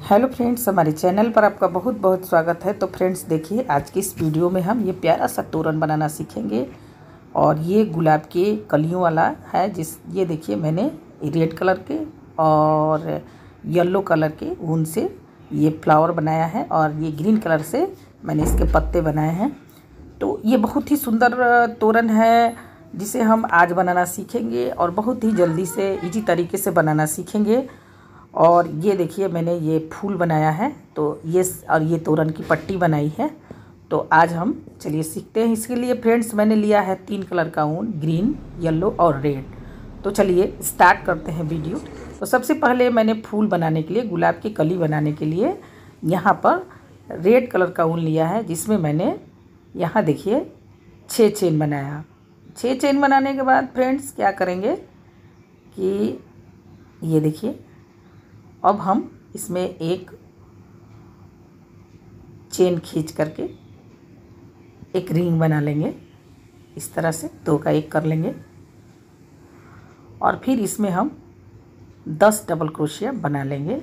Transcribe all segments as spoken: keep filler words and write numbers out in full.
Hello friends, हमारे channel पर आपका बहुत बहुत स्वागत है। तो फ्रेंड्स देखिए, आज की इस वीडियो में हम ये प्यारा सा तोरण बनाना सीखेंगे। और ये गुलाब के कलियों वाला है। जिस ये देखिए, मैंने रेड कलर के और येलो कलर के ऊन से ये फ्लावर बनाया है और ये ग्रीन कलर से मैंने इसके पत्ते बनाए हैं। तो ये बहुत ही सुंदर तोरण है जिसे हम आज बनाना सीखेंगे और बहुत ही जल्दी से इजी तरीके से बनाना सीखेंगे। और ये देखिए, मैंने ये फूल बनाया है, तो ये और ये तोरण की पट्टी बनाई है। तो आज हम चलिए सीखते हैं। इसके लिए फ्रेंड्स मैंने लिया है तीन कलर का ऊन, ग्रीन, येलो और रेड। तो चलिए स्टार्ट करते हैं वीडियो। तो सबसे पहले मैंने फूल बनाने के लिए, गुलाब की कली बनाने के लिए यहाँ पर रेड कलर का ऊन लिया है, जिसमें मैंने यहाँ देखिए छः चेन बनाया। छः चेन बनाने के बाद फ्रेंड्स क्या करेंगे कि ये देखिए, अब हम इसमें एक चेन खींच करके एक रिंग बना लेंगे। इस तरह से दो का एक कर लेंगे और फिर इसमें हम दस डबल क्रोशिया बना लेंगे।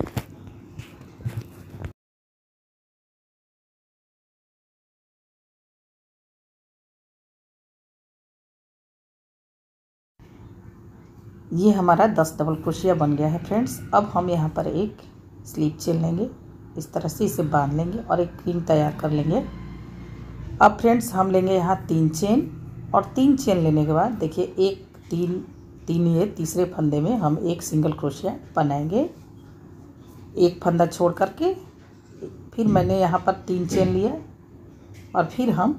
ये हमारा दस डबल क्रोशिया बन गया है फ्रेंड्स। अब हम यहाँ पर एक स्लीप चेन लेंगे, इस तरह से इसे बांध लेंगे और एक रिंग तैयार कर लेंगे। अब फ्रेंड्स हम लेंगे यहाँ तीन चेन, और तीन चेन लेने के बाद देखिए एक तीन तीन ये तीसरे फंदे में हम एक सिंगल क्रोशिया बनाएंगे। एक फंदा छोड़ करके फिर मैंने यहाँ पर तीन चेन लिया और फिर हम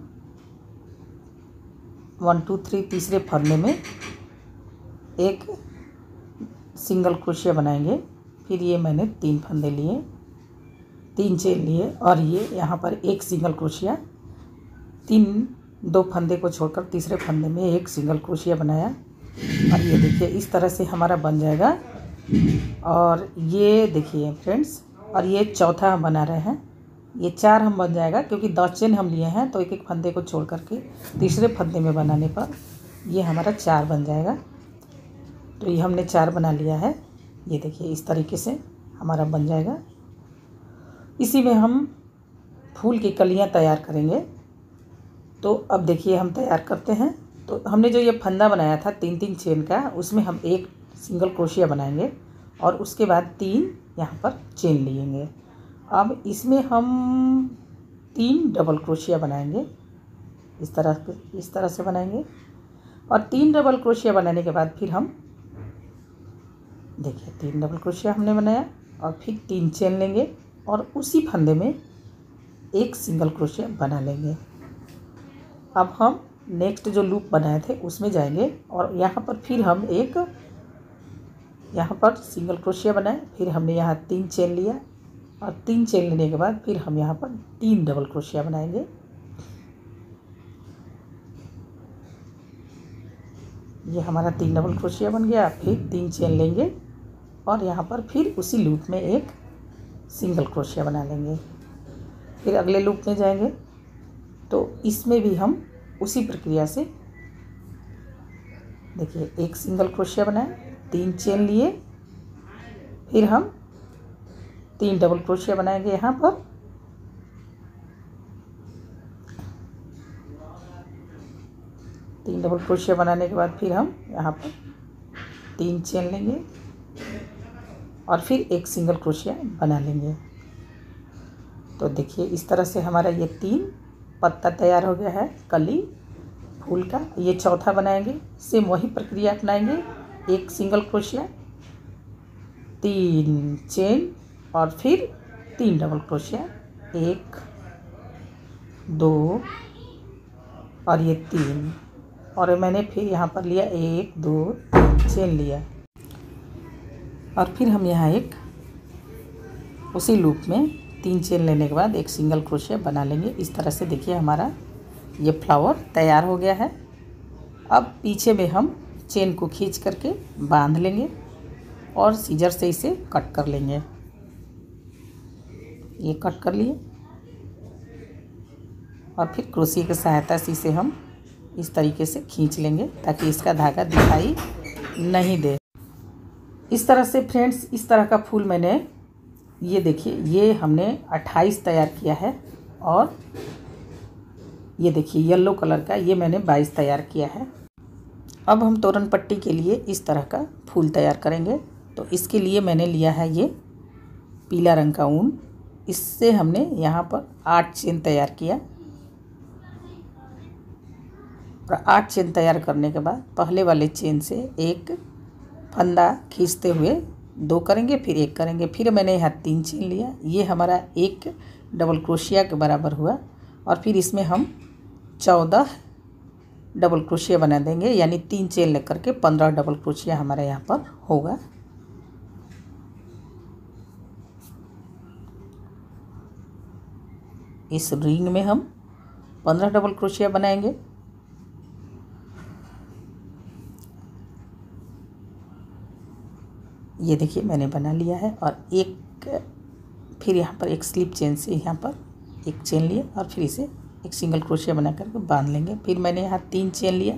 वन टू थ्री तीसरे फंदे में एक सिंगल क्रोशिया बनाएंगे। फिर ये मैंने तीन फंदे लिए, तीन चेन लिए और ये यहाँ पर एक सिंगल क्रोशिया, तीन दो फंदे को छोड़कर तीसरे फंदे में एक सिंगल क्रोशिया बनाया। और ये देखिए इस तरह से हमारा बन जाएगा। और ये देखिए फ्रेंड्स, और ये चौथा हम बना रहे हैं। ये चार हम बन जाएगा क्योंकि दस चेन हम लिए हैं, तो एक एक फंदे को छोड़ करके तीसरे फंदे में बनाने पर ये हमारा चार बन जाएगा। तो ये हमने चार बना लिया है। ये देखिए इस तरीके से हमारा बन जाएगा। इसी में हम फूल की कलियां तैयार करेंगे। तो अब देखिए हम तैयार करते हैं। तो हमने जो ये फंदा बनाया था तीन तीन चेन का, उसमें हम एक सिंगल क्रोशिया बनाएंगे और उसके बाद तीन यहाँ पर चेन लेंगे। अब इसमें हम तीन डबल क्रोशिया बनाएंगे। इस तरह इस तरह से बनाएंगे और तीन डबल क्रोशिया बनाने के बाद फिर हम देखिए तीन डबल क्रोशिया हमने बनाया और फिर तीन चेन लेंगे और उसी फंदे में एक सिंगल क्रोशिया बना लेंगे। अब हम नेक्स्ट जो लूप बनाए थे उसमें जाएंगे और यहाँ पर फिर हम एक यहाँ पर सिंगल क्रोशिया बनाए। फिर हमने यहाँ तीन चेन लिया और तीन चेन लेने के बाद फिर हम यहाँ पर तीन डबल क्रोशिया बनाएंगे। ये हमारा तीन डबल क्रोशिया बन गया। फिर तीन चेन लेंगे और यहाँ पर फिर उसी लूप में एक सिंगल क्रोशिया बना लेंगे। फिर अगले लूप में जाएंगे तो इसमें भी हम उसी प्रक्रिया से देखिए एक सिंगल क्रोशिया बनाए, तीन चेन लिए, फिर हम तीन डबल क्रोशिया बनाएंगे। यहाँ पर तीन डबल क्रोशिया बनाने के बाद फिर हम यहाँ पर तीन चेन लेंगे और फिर एक सिंगल क्रोशिया बना लेंगे। तो देखिए इस तरह से हमारा ये तीन पत्ता तैयार हो गया है कली फूल का। ये चौथा बनाएंगे, सेम वही प्रक्रिया अपनाएंगे। एक सिंगल क्रोशिया, तीन चेन और फिर तीन डबल क्रोशिया, एक दो और ये तीन, और मैंने फिर यहाँ पर लिया एक दो तीन चेन लिया और फिर हम यहाँ एक उसी लूप में तीन चेन लेने के बाद एक सिंगल क्रोशिया बना लेंगे। इस तरह से देखिए हमारा ये फ्लावर तैयार हो गया है। अब पीछे में हम चेन को खींच करके बांध लेंगे और सीजर से इसे कट कर लेंगे। ये कट कर लिए और फिर क्रोशिया की सहायता से इसे हम इस तरीके से खींच लेंगे ताकि इसका धागा दिखाई नहीं दे। इस तरह से फ्रेंड्स, इस तरह का फूल मैंने ये देखिए, ये हमने अट्ठाईस तैयार किया है और ये देखिए येलो कलर का ये मैंने बाईस तैयार किया है। अब हम तोरण पट्टी के लिए इस तरह का फूल तैयार करेंगे। तो इसके लिए मैंने लिया है ये पीला रंग का ऊन। इससे हमने यहाँ पर आठ चेन तैयार किया और आठ चेन तैयार करने के बाद पहले वाले चेन से एक फंदा खींचते हुए दो करेंगे, फिर एक करेंगे, फिर मैंने यहाँ तीन चेन लिया। ये हमारा एक डबल क्रोशिया के बराबर हुआ और फिर इसमें हम चौदह डबल क्रोशिया बना देंगे, यानी तीन चेन लेकर के पंद्रह डबल क्रोशिया हमारे यहाँ पर होगा। इस रिंग में हम पंद्रह डबल क्रोशिया बनाएंगे। ये देखिए मैंने बना लिया है और एक फिर यहाँ पर एक स्लिप चेन से यहाँ पर एक चेन लिए और फिर इसे एक सिंगल क्रोशिया बना करके बांध लेंगे। फिर मैंने यहाँ तीन चेन लिया।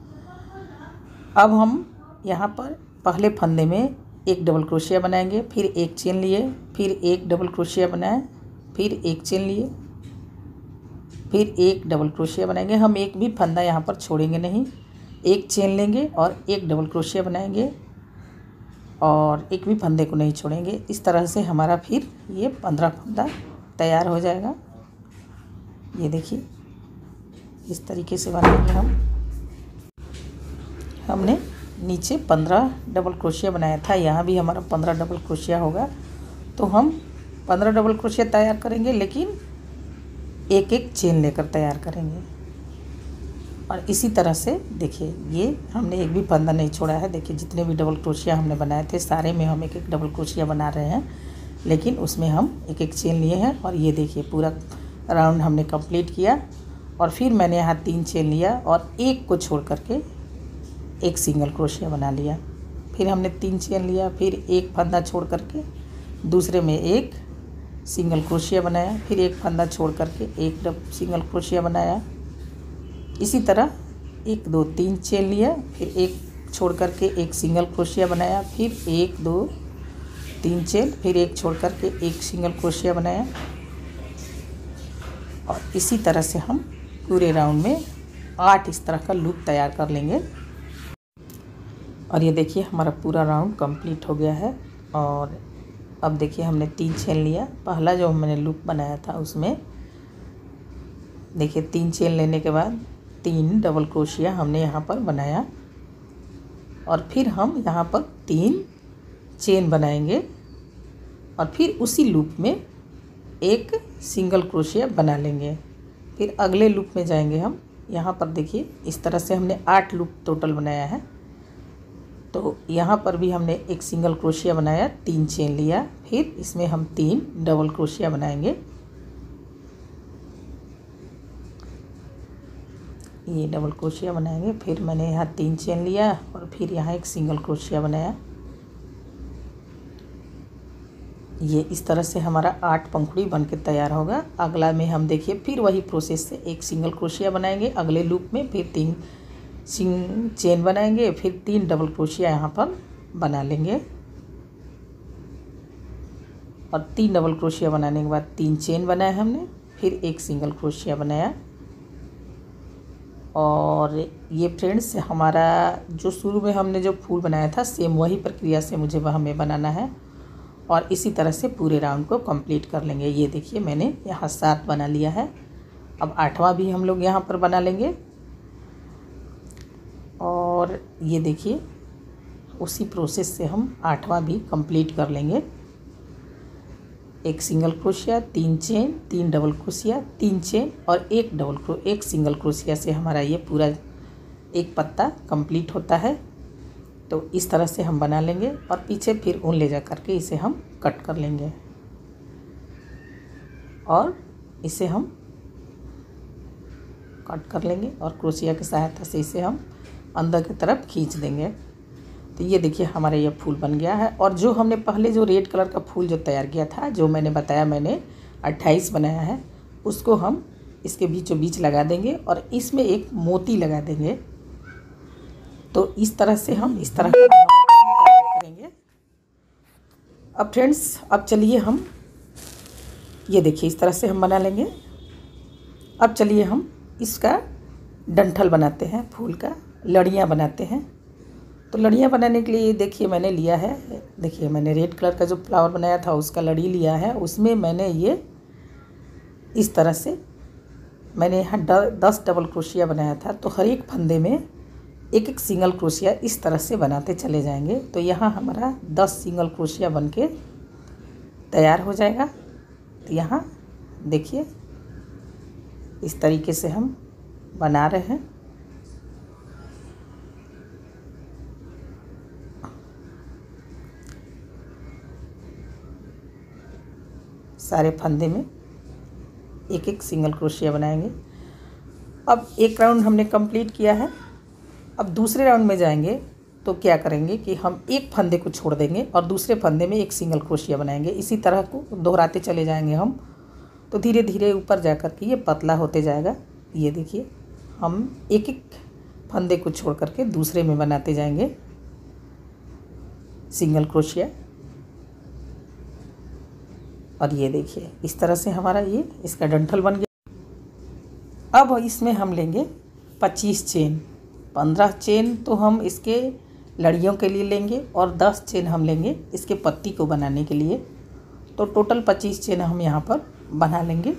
अब हम यहाँ पर पहले फंदे में एक डबल क्रोशिया बनाएंगे, फिर एक चेन लिए, फिर एक डबल क्रोशिया बनाए, फिर एक चेन लिए, फिर एक डबल क्रोशिया बनाएंगे। हम एक भी फंदा यहाँ पर छोड़ेंगे नहीं, एक चेन लेंगे और एक डबल क्रोशिया बनाएंगे और एक भी फंदे को नहीं छोड़ेंगे। इस तरह से हमारा फिर ये पंद्रह फंदा तैयार हो जाएगा। ये देखिए इस तरीके से बनाएंगे हम। हमने नीचे पंद्रह डबल क्रोशिया बनाया था, यहाँ भी हमारा पंद्रह डबल क्रोशिया होगा। तो हम पंद्रह डबल क्रोशिया तैयार करेंगे, लेकिन एक एक चेन लेकर तैयार करेंगे। और इसी तरह से देखिए ये हमने एक भी फंदा नहीं छोड़ा है। देखिए जितने भी डबल क्रोशिया हमने बनाए थे सारे में हम एक एक डबल क्रोशिया बना रहे हैं, लेकिन उसमें हम एक एक चेन लिए हैं। और ये देखिए पूरा राउंड हमने कंप्लीट किया और फिर मैंने यहाँ तीन चेन लिया और एक को छोड़ करके एक सिंगल क्रोशिया बना लिया। फिर हमने तीन चेन लिया, फिर एक फंदा छोड़ करके दूसरे में एक सिंगल क्रोशिया बनाया, फिर एक फंदा छोड़ करके एक डबल सिंगल क्रोशिया बनाया। इसी तरह एक दो तीन चेन लिया, फिर एक छोड़ करके एक सिंगल क्रोशिया बनाया, फिर एक दो तीन चेन, फिर एक छोड़ करके एक सिंगल क्रोशिया बनाया। और इसी तरह से हम पूरे राउंड में आठ इस तरह का लूप तैयार कर लेंगे। और ये देखिए हमारा पूरा राउंड कंप्लीट हो गया है। और अब देखिए हमने तीन चेन लिया। पहला जो मैंने लूप बनाया था उसमें देखिए तीन चेन लेने के बाद तीन डबल क्रोशिया हमने यहाँ पर बनाया और फिर हम यहाँ पर तीन चेन बनाएंगे और फिर उसी लूप में एक सिंगल क्रोशिया बना लेंगे। फिर अगले लूप में जाएंगे हम। यहाँ पर देखिए इस तरह से हमने आठ लूप टोटल बनाया है। तो यहाँ पर भी हमने एक सिंगल क्रोशिया बनाया, तीन चेन लिया, फिर इसमें हम तीन डबल क्रोशिया बनाएंगे। ये डबल क्रोशिया बनाएंगे, फिर मैंने यहाँ तीन चेन लिया और फिर यहाँ एक सिंगल क्रोशिया बनाया। ये इस तरह से हमारा आठ पंखुड़ी बन के तैयार होगा। अगला में हम देखिए फिर वही प्रोसेस से एक सिंगल क्रोशिया बनाएंगे अगले लूप में, फिर तीन सिंग चेन बनाएंगे, फिर तीन डबल क्रोशिया यहाँ पर बना लेंगे और तीन डबल क्रोशिया बनाने के बाद तीन चेन बनाए हमने, फिर एक सिंगल क्रोशिया बनाया। और ये फ्रेंड्स हमारा जो शुरू में हमने जो फूल बनाया था सेम वही प्रक्रिया से मुझे वह हमें बनाना है और इसी तरह से पूरे राउंड को कंप्लीट कर लेंगे। ये देखिए मैंने यहाँ सात बना लिया है। अब आठवां भी हम लोग यहाँ पर बना लेंगे और ये देखिए उसी प्रोसेस से हम आठवां भी कंप्लीट कर लेंगे। एक सिंगल क्रोशिया, तीन चेन, तीन डबल क्रोशिया, तीन चेन और एक डबल क्रो एक सिंगल क्रोशिया से हमारा ये पूरा एक पत्ता कंप्लीट होता है। तो इस तरह से हम बना लेंगे और पीछे फिर ऊन ले जा करके इसे हम कट कर लेंगे और इसे हम कट कर लेंगे और क्रोशिया की सहायता से इसे हम अंदर की तरफ खींच देंगे। तो ये देखिए हमारा ये फूल बन गया है। और जो हमने पहले जो रेड कलर का फूल जो तैयार किया था, जो मैंने बताया मैंने अट्ठाईस बनाया है, उसको हम इसके बीचों बीच लगा देंगे और इसमें एक मोती लगा देंगे। तो इस तरह से हम इस तरह का करेंगे। अब फ्रेंड्स, अब चलिए हम ये देखिए इस तरह से हम बना लेंगे। अब चलिए हम इसका डंठल बनाते हैं, फूल का लड़ियाँ बनाते हैं। तो लड़ियाँ बनाने के लिए देखिए मैंने लिया है, देखिए मैंने रेड कलर का जो फ्लावर बनाया था उसका लड़ी लिया है। उसमें मैंने ये इस तरह से मैंने यहाँ दस डबल क्रोशिया बनाया था। तो हर एक फंदे में एक एक सिंगल क्रोशिया इस तरह से बनाते चले जाएंगे। तो यहाँ हमारा दस सिंगल क्रोशिया बन के तैयार हो जाएगा। तो यहाँ देखिए इस तरीके से हम बना रहे हैं। सारे फंदे में एक एक सिंगल क्रोशिया बनाएंगे। अब एक राउंड हमने कंप्लीट किया है। अब दूसरे राउंड में जाएंगे तो क्या करेंगे कि हम एक फंदे को छोड़ देंगे और दूसरे फंदे में एक सिंगल क्रोशिया बनाएंगे। इसी तरह को दोहराते चले जाएंगे हम। तो धीरे धीरे ऊपर जा कर के ये पतला होते जाएगा। ये देखिए हम एक एक फंदे को छोड़ करके दूसरे में बनाते जाएंगे सिंगल क्रोशिया। और ये देखिए इस तरह से हमारा ये इसका डंठल बन गया। अब इसमें हम लेंगे पच्चीस चेन। पंद्रह चेन तो हम इसके लड़ियों के लिए लेंगे और दस चेन हम लेंगे इसके पत्ती को बनाने के लिए। तो टोटल पच्चीस चेन हम यहाँ पर बना लेंगे।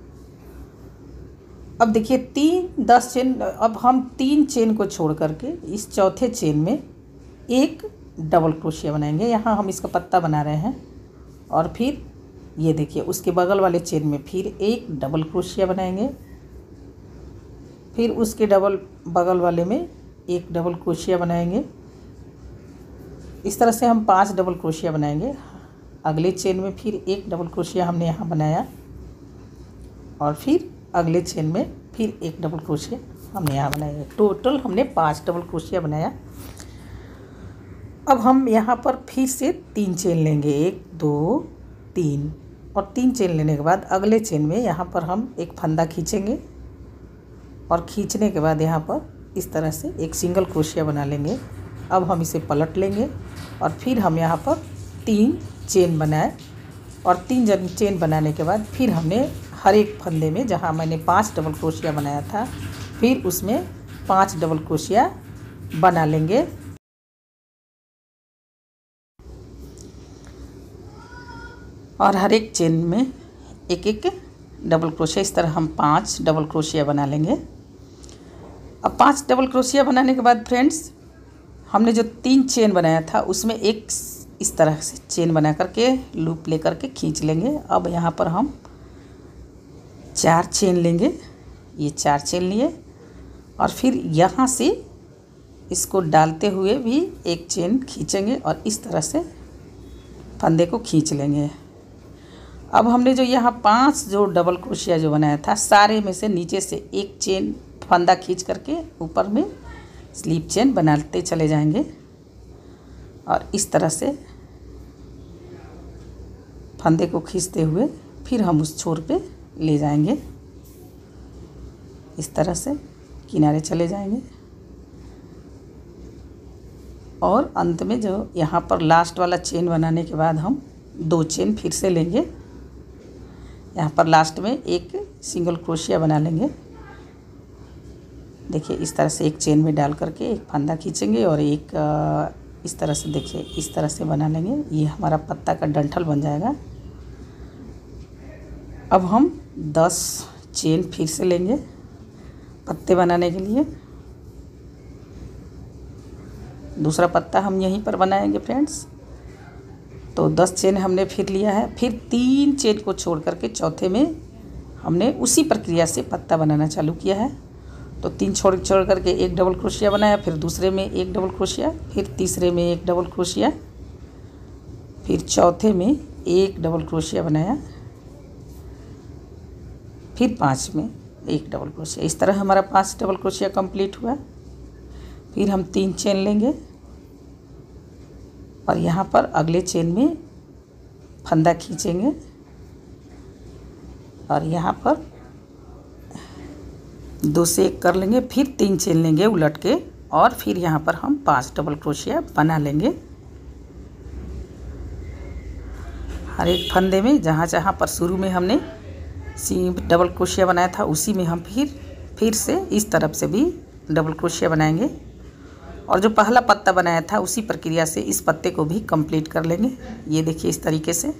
अब देखिए तीन दस चेन, अब हम तीन चेन को छोड़ करके इस चौथे चेन में एक डबल क्रोशिया बनाएंगे। यहाँ हम इसका पत्ता बना रहे हैं। और फिर ये देखिए उसके बगल वाले चेन में फिर एक डबल क्रोशिया बनाएंगे। फिर उसके डबल बगल वाले में एक डबल क्रोशिया बनाएंगे। इस तरह से हम पांच डबल क्रोशिया बनाएंगे। अगले चेन में फिर एक डबल क्रोशिया हमने यहाँ बनाया और फिर अगले चेन में फिर एक डबल क्रोशिया हमने यहाँ बनाया। टोटल हमने पांच डबल क्रोशिया बनाया। अब हम यहाँ पर फिर से तीन चेन लेंगे, एक दो तीन। और तीन चेन लेने के बाद अगले चेन में यहाँ पर हम एक फंदा खींचेंगे और खींचने के बाद यहाँ पर इस तरह से एक सिंगल क्रोशिया बना लेंगे। अब हम इसे पलट लेंगे और फिर हम यहाँ पर तीन चेन बनाए। और तीन जन चेन बनाने के बाद फिर हमने हर एक फंदे में जहाँ मैंने पांच डबल क्रोशिया बनाया था फिर उसमें पांच डबल क्रोशिया बना लेंगे। और हर एक चेन में एक एक डबल क्रोशिया, इस तरह हम पांच डबल क्रोशिया बना लेंगे। अब पांच डबल क्रोशिया बनाने के बाद फ्रेंड्स, हमने जो तीन चेन बनाया था उसमें एक इस तरह से चेन बना करके लूप ले करके खींच लेंगे। अब यहाँ पर हम चार चेन लेंगे, ये चार चेन लिए और फिर यहाँ से इसको डालते हुए भी एक चेन खींचेंगे और इस तरह से फंदे को खींच लेंगे। अब हमने जो यहाँ पांच जो डबल क्रोशिया जो बनाया था सारे में से नीचे से एक चेन फंदा खींच करके ऊपर में स्लीप चेन बनाते चले जाएंगे और इस तरह से फंदे को खींचते हुए फिर हम उस छोर पे ले जाएंगे। इस तरह से किनारे चले जाएंगे और अंत में जो यहाँ पर लास्ट वाला चेन बनाने के बाद हम दो चेन फिर से लेंगे। यहाँ पर लास्ट में एक सिंगल क्रोशिया बना लेंगे। देखिए इस तरह से एक चेन में डाल करके एक फंदा खींचेंगे और एक इस तरह से देखिए इस तरह से बना लेंगे। ये हमारा पत्ता का डंठल बन जाएगा। अब हम दस चेन फिर से लेंगे पत्ते बनाने के लिए। दूसरा पत्ता हम यहीं पर बनाएंगे फ्रेंड्स। तो दस चेन हमने फिर लिया है। फिर तीन चेन को छोड़ करके चौथे में हमने उसी प्रक्रिया से पत्ता बनाना चालू किया है। तो तीन छोड़ छोड़ करके एक डबल क्रोशिया बनाया, फिर दूसरे में एक डबल क्रोशिया, फिर तीसरे में एक डबल क्रोशिया, फिर चौथे में एक डबल क्रोशिया बनाया, फिर पाँच में एक डबल क्रोशिया। इस तरह हमारा पांच डबल क्रोशिया कंप्लीट हुआ। फिर हम तीन चेन लेंगे और यहाँ पर अगले चेन में फंदा खींचेंगे और यहाँ पर दो से एक कर लेंगे। फिर तीन चेन लेंगे उलट के और फिर यहाँ पर हम पांच डबल क्रोशिया बना लेंगे। हर एक फंदे में जहाँ जहाँ पर शुरू में हमने सी डबल क्रोशिया बनाया था उसी में हम फिर फिर से इस तरफ से भी डबल क्रोशिया बनाएंगे और जो पहला पत्ता बनाया था उसी प्रक्रिया से इस पत्ते को भी कंप्लीट कर लेंगे। ये देखिए इस तरीके से।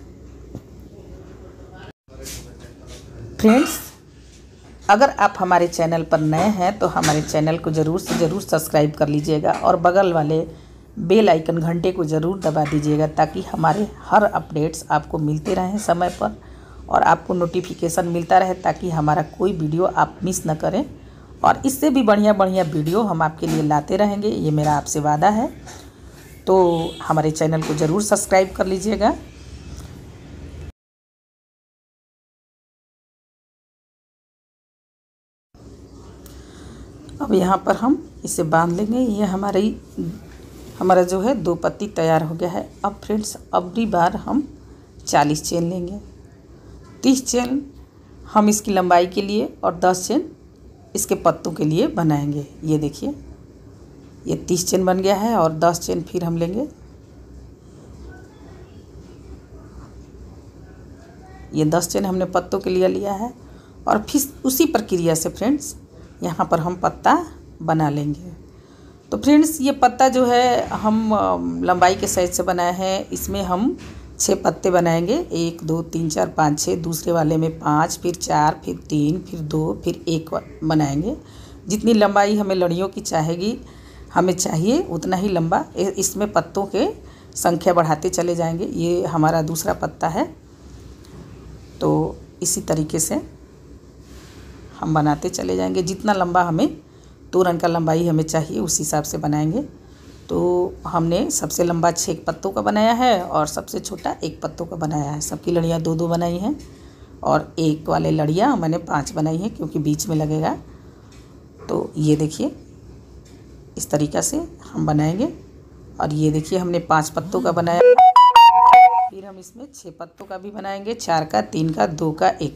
फ्रेंड्स, अगर आप हमारे चैनल पर नए हैं तो हमारे चैनल को ज़रूर से ज़रूर सब्सक्राइब कर लीजिएगा और बगल वाले बेल आइकन घंटे को ज़रूर दबा दीजिएगा ताकि हमारे हर अपडेट्स आपको मिलते रहें समय पर और आपको नोटिफिकेशन मिलता रहे ताकि हमारा कोई वीडियो आप मिस न करें। और इससे भी बढ़िया बढ़िया वीडियो हम आपके लिए लाते रहेंगे, ये मेरा आपसे वादा है। तो हमारे चैनल को ज़रूर सब्सक्राइब कर लीजिएगा। अब यहाँ पर हम इसे बांध लेंगे। ये हमारी हमारा जो है दो पत्ती तैयार हो गया है। अब फ्रेंड्स, अगली बार हम चालीस चेन लेंगे। तीस चेन हम इसकी लंबाई के लिए और दस चेन इसके पत्तों के लिए बनाएंगे। ये देखिए, ये तीस चेन बन गया है और दस चेन फिर हम लेंगे। ये दस चेन हमने पत्तों के लिए लिया है और फिर उसी प्रक्रिया से फ्रेंड्स यहाँ पर हम पत्ता बना लेंगे। तो फ्रेंड्स, ये पत्ता जो है हम लंबाई के साइज से बनाए हैं। इसमें हम छः पत्ते बनाएंगे, एक दो तीन चार पाँच छः। दूसरे वाले में पाँच, फिर चार, फिर तीन, फिर दो, फिर एक बनाएंगे। जितनी लंबाई हमें लड़ियों की चाहेगी हमें चाहिए उतना ही लंबा इसमें पत्तों के संख्या बढ़ाते चले जाएंगे। ये हमारा दूसरा पत्ता है। तो इसी तरीके से हम बनाते चले जाएंगे। जितना लंबा हमें तोरण का लंबाई हमें चाहिए उस हिसाब से बनाएंगे। तो हमने सबसे लंबा छः पत्तों का बनाया है और सबसे छोटा एक पत्तों का बनाया है। सबकी लड़ियाँ दो दो बनाई हैं और एक वाले लड़ियाँ मैंने पांच बनाई हैं क्योंकि बीच में लगेगा। तो ये देखिए इस तरीक़ा से हम बनाएंगे। और ये देखिए हमने पांच पत्तों का बनाया, फिर हम इसमें छः पत्तों का भी बनाएंगे, चार का, तीन का, दो का, एक।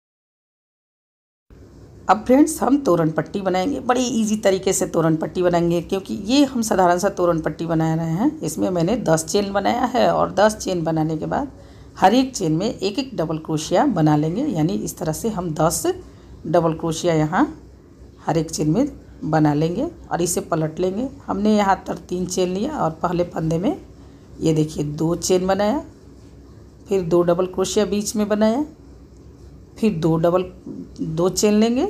अब फ्रेंड्स, हम तोरण पट्टी बनाएंगे। बड़ी इजी तरीके से तोरण पट्टी बनाएंगे क्योंकि ये हम साधारण सा तोरण पट्टी बना रहे हैं। इसमें मैंने दस चेन बनाया है और दस चेन बनाने के बाद हर एक चेन में एक एक डबल क्रोशिया बना लेंगे। यानी इस तरह से हम दस डबल क्रोशिया यहाँ हर एक चेन में बना लेंगे और इसे पलट लेंगे। हमने यहाँ पर तीन चेन लिया और पहले फंदे में ये देखिए दो चेन बनाया, फिर दो डबल क्रोशिया बीच में बनाया, फिर दो डबल दो चेन लेंगे,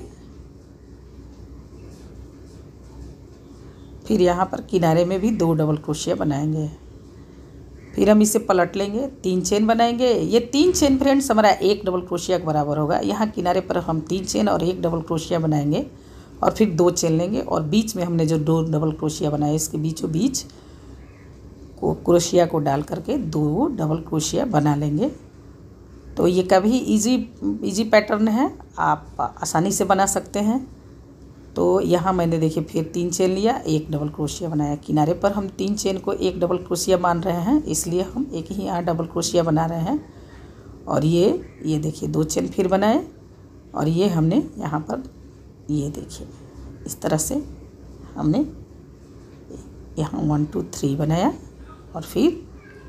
फिर यहाँ पर किनारे में भी दो डबल क्रोशिया बनाएंगे। फिर हम इसे पलट लेंगे, तीन चेन बनाएंगे। ये तीन चेन फ्रेंड्स हमारा एक डबल क्रोशिया के बराबर होगा। यहाँ किनारे पर हम तीन चेन और एक डबल क्रोशिया बनाएंगे और फिर दो चेन लेंगे और बीच में हमने जो दो डबल क्रोशिया बनाया इसके बीचों बीच को क्रोशिया को डाल करके दो डबल क्रोशिया बना लेंगे। तो ये कभी इजी इजी पैटर्न है, आप आसानी से बना सकते हैं। तो यहाँ मैंने देखिए फिर तीन चेन लिया, एक डबल क्रोशिया बनाया। किनारे पर हम तीन चेन को एक डबल क्रोशिया मान रहे हैं, इसलिए हम एक ही यहाँ डबल क्रोशिया बना रहे हैं। और ये ये देखिए दो चेन फिर बनाए और ये हमने यहाँ पर ये देखिए इस तरह से हमने यहाँ वन टू थ्री बनाया और फिर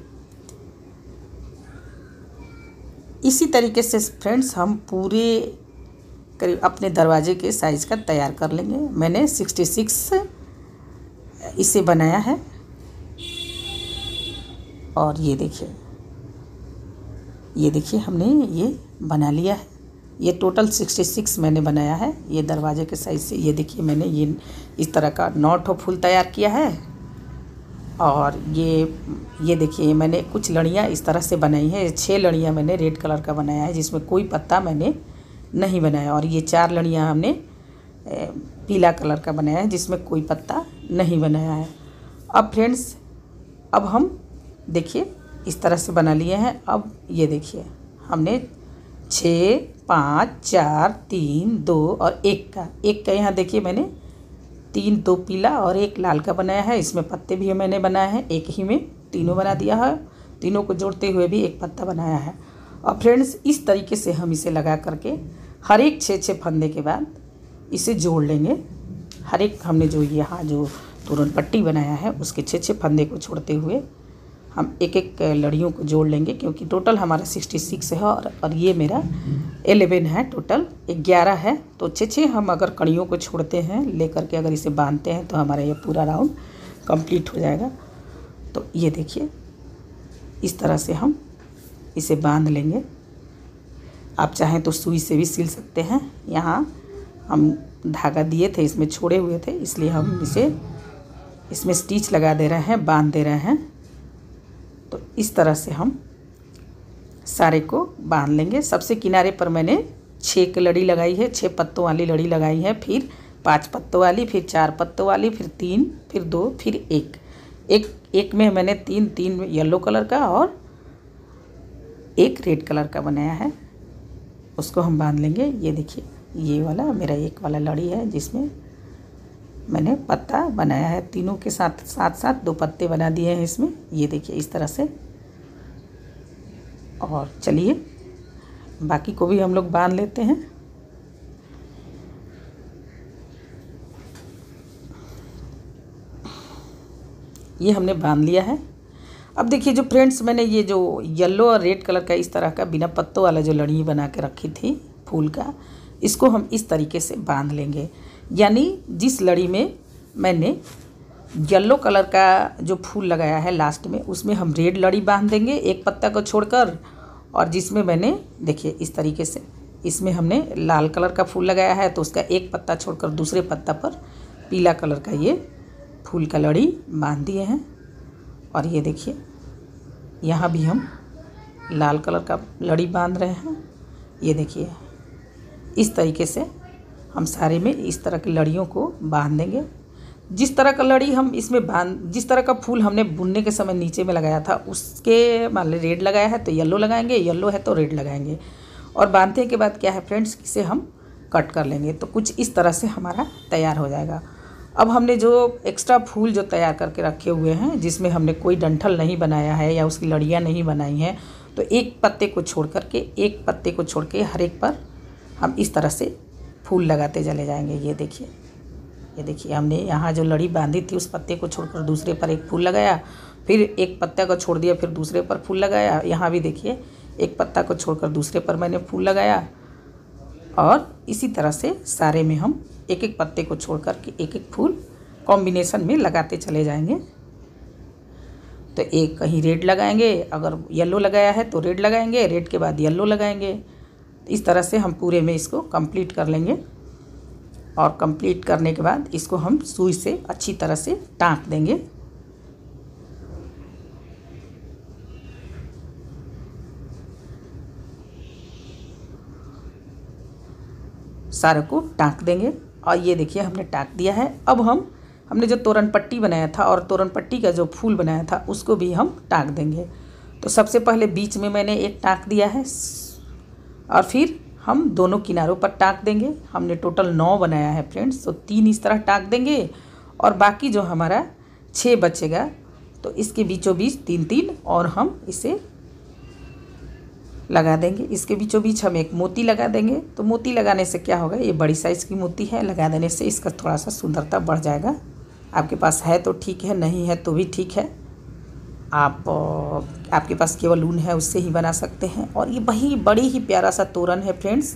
इसी तरीके से फ्रेंड्स हम पूरे करीब अपने दरवाजे के साइज़ का तैयार कर लेंगे। मैंने सिक्सटी सिक्स इसे बनाया है और ये देखिए ये देखिए हमने ये बना लिया है। ये टोटल सिक्सटी सिक्स मैंने बनाया है ये दरवाजे के साइज़ से। ये देखिए मैंने ये इस तरह का नौ ठो फूल तैयार किया है और ये ये देखिए मैंने कुछ लड़ियाँ इस तरह से बनाई है। छः लड़ियाँ मैंने रेड कलर का बनाया है जिसमें कोई पत्ता मैंने नहीं बनाया और ये चार लड़ियाँ हमने पीला कलर का बनाया है जिसमें कोई पत्ता नहीं बनाया है। अब फ्रेंड्स, अब हम देखिए इस तरह से बना लिए हैं। अब ये देखिए हमने छः, पाँच, चार, तीन, दो और एक का एक का यहाँ देखिए मैंने तीन, दो पीला और एक लाल का बनाया है। इसमें पत्ते भी मैंने बनाए हैं, एक ही में तीनों बना दिया है। तीनों को जोड़ते हुए भी एक पत्ता बनाया है। और फ्रेंड्स, इस तरीके से हम इसे लगा करके हर एक छः छः फंदे के बाद इसे जोड़ लेंगे। हर एक हमने जो यहाँ जो तोरण पट्टी बनाया है उसके छः छः फंदे को छोड़ते हुए हम एक एक लड़ियों को जोड़ लेंगे, क्योंकि टोटल हमारा सिक्सटी सिक्स है और और ये मेरा एलेवन है, टोटल ग्यारह है। तो छः छः हम अगर कड़ियों को छोड़ते हैं लेकर के अगर इसे बांधते हैं तो हमारा ये पूरा राउंड कंप्लीट हो जाएगा। तो ये देखिए इस तरह से हम इसे बांध लेंगे। आप चाहें तो सुई से भी सिल सकते हैं। यहाँ हम धागा दिए थे, इसमें छोड़े हुए थे, इसलिए हम इसे इसमें स्टिच लगा दे रहे हैं, बांध दे रहे हैं। तो इस तरह से हम सारे को बांध लेंगे। सबसे किनारे पर मैंने छः की लड़ी लगाई है, छः पत्तों वाली लड़ी लगाई है, फिर पांच पत्तों वाली, फिर चार पत्तों वाली, फिर तीन, फिर दो, फिर एक एक एक में मैंने तीन तीन येलो कलर का और एक रेड कलर का बनाया है, उसको हम बांध लेंगे। ये देखिए ये वाला मेरा एक वाला लड़ी है जिसमें मैंने पत्ता बनाया है, तीनों के साथ साथ साथ दो पत्ते बना दिए हैं इसमें। ये देखिए इस तरह से। और चलिए बाकी को भी हम लोग बांध लेते हैं। ये हमने बांध लिया है। अब देखिए जो फ्रेंड्स मैंने ये जो येलो और रेड कलर का इस तरह का बिना पत्तों वाला जो लड़ी बना के रखी थी फूल का, इसको हम इस तरीके से बांध लेंगे। यानी जिस लड़ी में मैंने येलो कलर का जो फूल लगाया है लास्ट में, उसमें हम रेड लड़ी बांध देंगे एक पत्ता को छोड़कर। और जिसमें मैंने देखिए इस तरीके से इसमें हमने लाल कलर का फूल लगाया है, तो उसका एक पत्ता छोड़कर दूसरे पत्ता पर पीला कलर का ये फूल का लड़ी बांध दिए हैं। और ये देखिए यहाँ भी हम लाल कलर का लड़ी बांध रहे हैं। ये देखिए इस तरीके से हम सारे में इस तरह की लड़ियों को बांध देंगे। जिस तरह का लड़ी हम इसमें बांध जिस तरह का फूल हमने बुनने के समय नीचे में लगाया था, उसके मान ली रेड लगाया है तो येलो लगाएंगे, येलो है तो रेड लगाएंगे। और बांधने के बाद क्या है फ्रेंड्स, इसे हम कट कर लेंगे। तो कुछ इस तरह से हमारा तैयार हो जाएगा। अब हमने जो एक्स्ट्रा फूल जो तैयार करके रखे हुए हैं, जिसमें हमने कोई डंठल नहीं बनाया है या उसकी लड़ियाँ नहीं बनाई हैं, तो एक पत्ते को छोड़ करके एक पत्ते को छोड़ के हर एक पर हम इस तरह से फूल लगाते चले जाएंगे। ये देखिए ये देखिए हमने यहाँ जो लड़ी बांधी थी उस पत्ते को छोड़कर दूसरे पर एक फूल लगाया, फिर एक पत्ता को छोड़ दिया, फिर दूसरे पर फूल लगाया। यहाँ भी देखिए एक पत्ता को छोड़कर दूसरे पर मैंने फूल लगाया। और इसी तरह से सारे में हम एक एक पत्ते को छोड़ कर के एक एक फूल कॉम्बिनेशन में लगाते चले जाएंगे। तो एक कहीं रेड लगाएंगे, अगर येलो लगाया है तो रेड लगाएंगे, रेड के बाद येलो लगाएंगे। इस तरह से हम पूरे में इसको कंप्लीट कर लेंगे। और कंप्लीट करने के बाद इसको हम सुई से अच्छी तरह से टाँक देंगे। सारे को टाँक देंगे। और ये देखिए हमने टाँक दिया है। अब हम हमने जो तोरण पट्टी बनाया था और तोरण पट्टी का जो फूल बनाया था उसको भी हम टाँक देंगे। तो सबसे पहले बीच में मैंने एक टाँक दिया है और फिर हम दोनों किनारों पर टाँक देंगे। हमने टोटल नौ बनाया है फ्रेंड्स, तो तीन इस तरह टाँक देंगे और बाकी जो हमारा छः बचेगा तो इसके बीचों बीच तीन तीन और हम इसे लगा देंगे। इसके बीचों बीच हम एक मोती लगा देंगे। तो मोती लगाने से क्या होगा, ये बड़ी साइज़ की मोती है, लगा देने से इसका थोड़ा सा सुंदरता बढ़ जाएगा। आपके पास है तो ठीक है, नहीं है तो भी ठीक है। आप आपके पास केवल ऊन है उससे ही बना सकते हैं। और ये वही बड़ी ही प्यारा सा तोरण है फ्रेंड्स।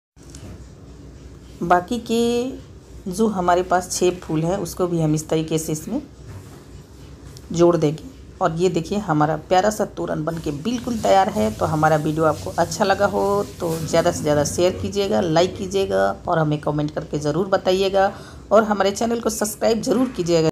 बाकी के जो हमारे पास छः फूल है उसको भी हम इस तरीके से इसमें जोड़ देंगे। और ये देखिए हमारा प्यारा सा तोरण बन के बिल्कुल तैयार है। तो हमारा वीडियो आपको अच्छा लगा हो तो ज़्यादा से ज़्यादा शेयर कीजिएगा, लाइक कीजिएगा और हमें कमेंट करके ज़रूर बताइएगा। और हमारे चैनल को सब्सक्राइब ज़रूर कीजिएगा।